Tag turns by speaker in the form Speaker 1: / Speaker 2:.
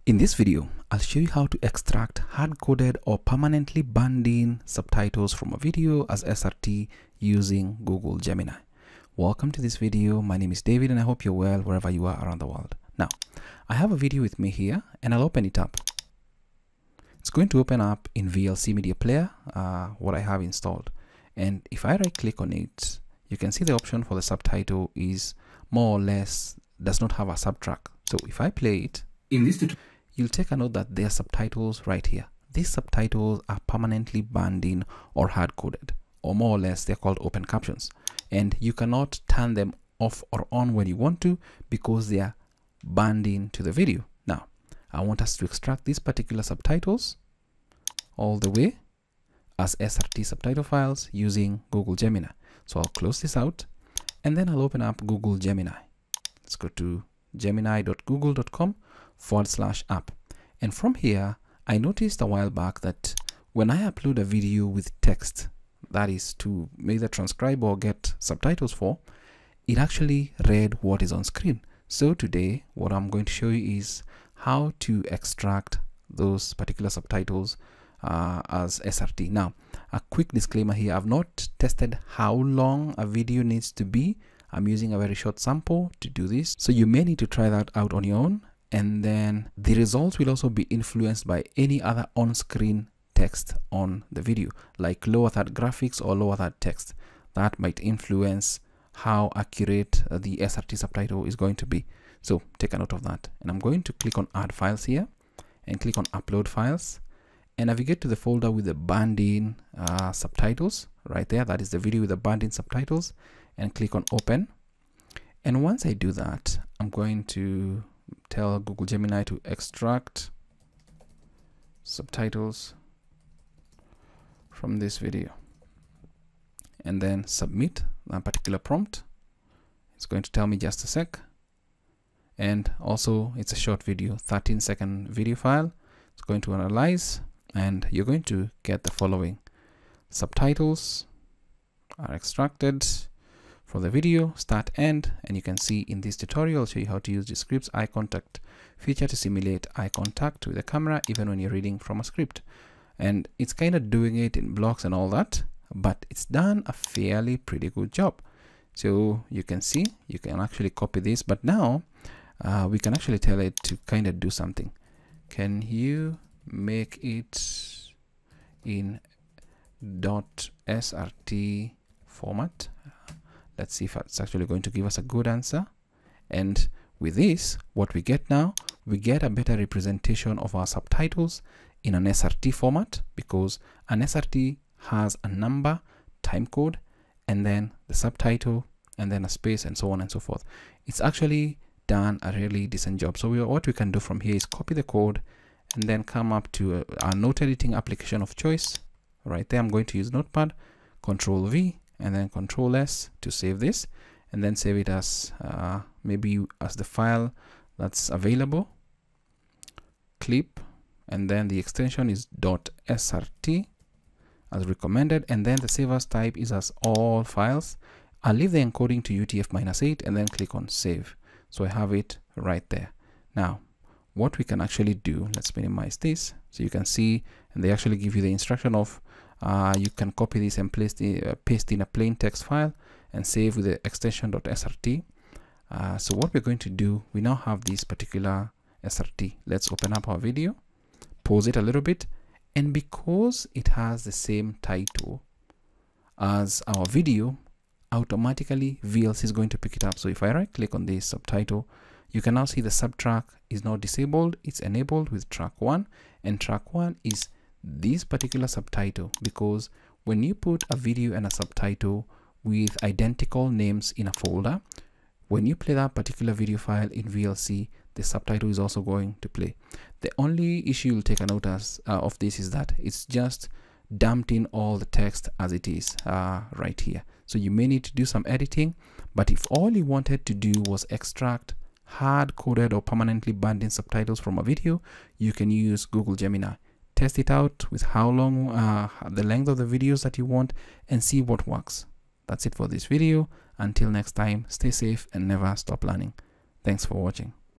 Speaker 1: In this video, I'll show you how to extract hard-coded or permanently banned-in subtitles from a video as SRT using Google Gemini. Welcome to this video. My name is David and I hope you're well wherever you are around the world. Now, I have a video with me here and I'll open it up. It's going to open up in VLC Media Player, what I have installed. And if I right-click on it, you can see the option for the subtitle is more or less does not have a subtrack. So if I play it, in this tutorial, you'll take a note that there are subtitles right here. These subtitles are permanently banned in or hard-coded, or more or less they're called open captions. And you cannot turn them off or on when you want to because they are banned into the video. Now, I want us to extract these particular subtitles all the way as SRT subtitle files using Google Gemini. So I'll close this out and then I'll open up Google Gemini. Let's go to gemini.google.com/app. And from here, I noticed a while back that when I upload a video with text, that is to either transcribe or get subtitles for, it actually read what is on screen. So today, what I'm going to show you is how to extract those particular subtitles as SRT. Now, a quick disclaimer here, I've not tested how long a video needs to be. I'm using a very short sample to do this. So you may need to try that out on your own. And then the results will also be influenced by any other on-screen text on the video, like lower third graphics or lower third text. That might influence how accurate the SRT subtitle is going to be. So take a note of that. And I'm going to click on Add Files here and click on Upload Files and navigate to the folder with the banned-in subtitles right there. That is the video with the banned-in subtitles, and click on Open. And once I do that, I'm going to tell Google Gemini to extract subtitles from this video and then submit that particular prompt. It's going to tell me just a sec. And also it's a short video, 13-second video file. It's going to analyze and you're going to get the following. Subtitles are extracted for the video, start, end, and you can see in this tutorial I'll show you how to use the script's eye contact feature to simulate eye contact with the camera even when you're reading from a script. And it's kind of doing it in blocks and all that, but it's done a fairly pretty good job. So you can see, you can actually copy this, but now we can actually tell it to kind of do something. Can you make it in .srt format? Let's see if it's actually going to give us a good answer. And with this, what we get now, we get a better representation of our subtitles in an SRT format, because an SRT has a number, time code, and then the subtitle, and then a space, and so on and so forth. It's actually done a really decent job. So what we can do from here is copy the code and then come up to our note editing application of choice. Right there, I'm going to use Notepad, Control V, and then Control S to save this, and then save it as maybe as the file that's available, clip, and then the extension is .srt as recommended, and then the save as type is as all files. I'll leave the encoding to UTF-8 and then click on save. So I have it right there. Now, what we can actually do, let's minimize this so you can see, and they actually give you the instruction of you can copy this and paste in a plain text file and save with the extension .srt. So what we're going to do, we now have this particular SRT. Let's open up our video, pause it a little bit, and because it has the same title as our video, automatically VLC is going to pick it up. So if I right click on this subtitle, you can now see the subtrack is now disabled. It's enabled with track 1, and track 1 is this particular subtitle, because when you put a video and a subtitle with identical names in a folder, when you play that particular video file in VLC, the subtitle is also going to play. The only issue you'll take a note of this is that it's just dumped in all the text as it is right here. So you may need to do some editing, but if all you wanted to do was extract hard-coded or permanently banned-in subtitles from a video, you can use Google Gemini. Test it out with how long, the length of the videos that you want, and see what works. That's it for this video. Until next time, stay safe and never stop learning. Thanks for watching.